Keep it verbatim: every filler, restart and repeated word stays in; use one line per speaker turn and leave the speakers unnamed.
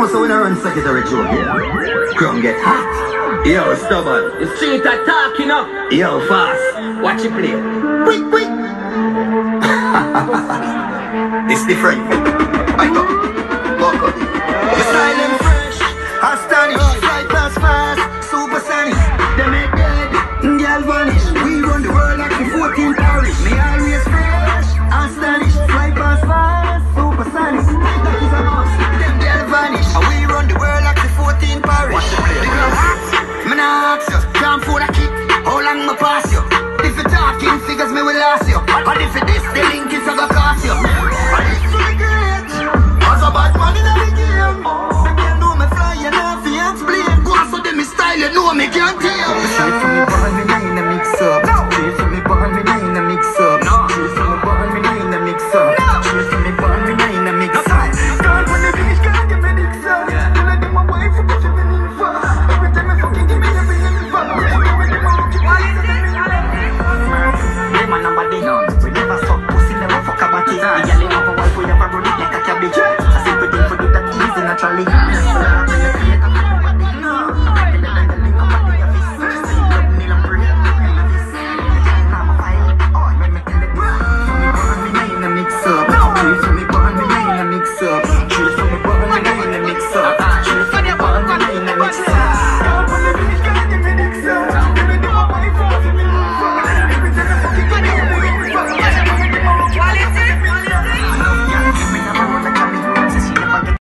so we don't run secretary joke here. Come get hot. Yo, stubborn.
The street are talking up.
Yo, fast.
Watch it play.
Quick, quick. It's different. I know. Walk up. The style and fresh. Astonish. Fly pass fast. Super sonic. They make dead. Girl vanish. We run the world like the fourteenth.